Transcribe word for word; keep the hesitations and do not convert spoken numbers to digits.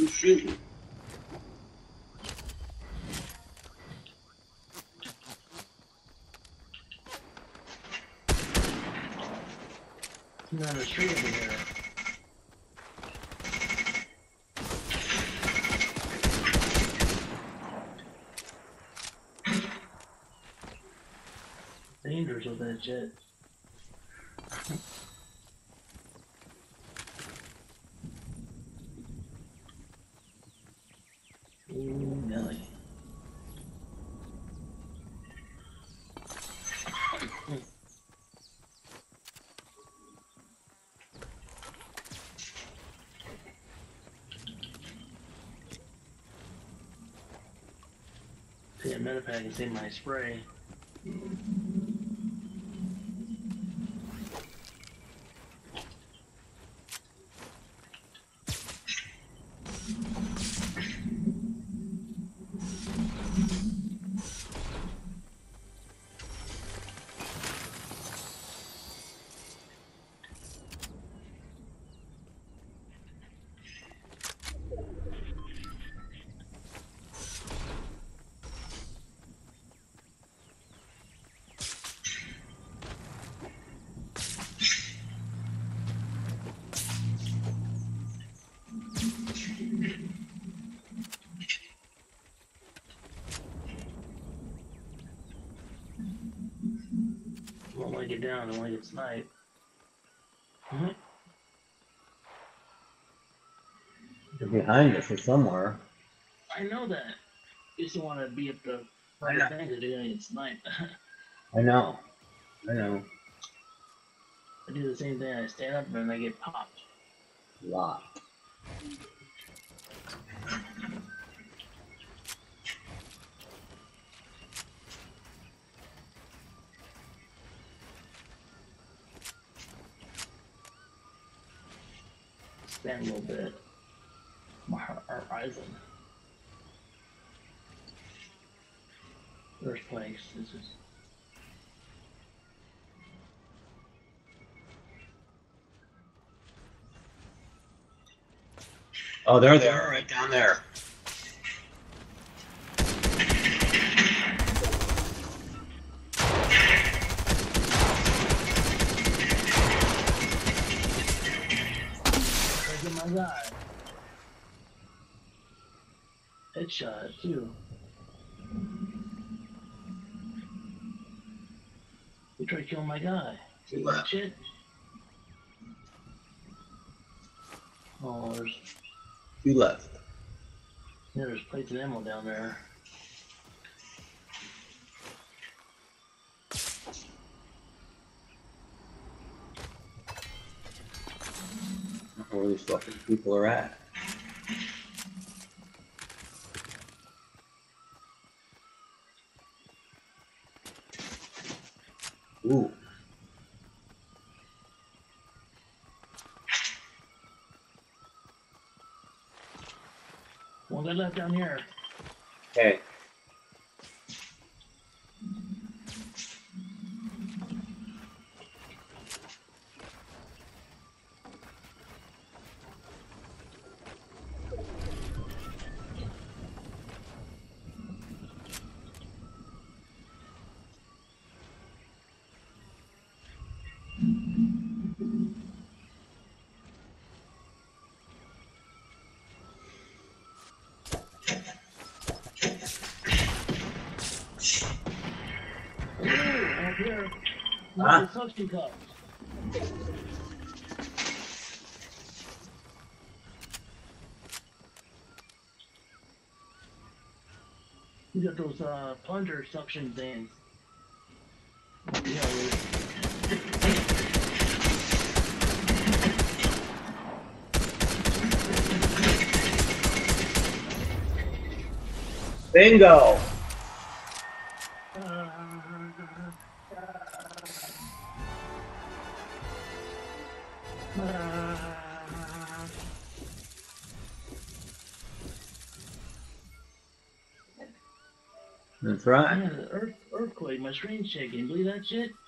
Who's shooting? Not a street over there. Dangerous with that jet. Ooh, Nelly. See, a matter of fact, I can see my spray. I don't want to get down, I don't want to get sniped. Mm-hmm. They're behind us or somewhere. I know that. You just want to be at the I front know. of the thing because you're going to get sniped. I know. I know. I do the same thing, I stand up and then I get popped. A lot. Stand a little bit. My horizon. First place, this is. Oh, there they are, right down there. Look at my guy. Headshot, too. You tried to kill my guy. Two left. Shit. Oh, there's, Two left. yeah, there's plates of ammo down there. I don't know where these fucking people are at. Ooh. One guy left down here. Okay. Ooh, up here. Huh? The suction cups. You got those uh, plunger suction things. Yeah, Bingo! That's right. Man, the earth, earthquake, my screen's shaking. Believe that shit?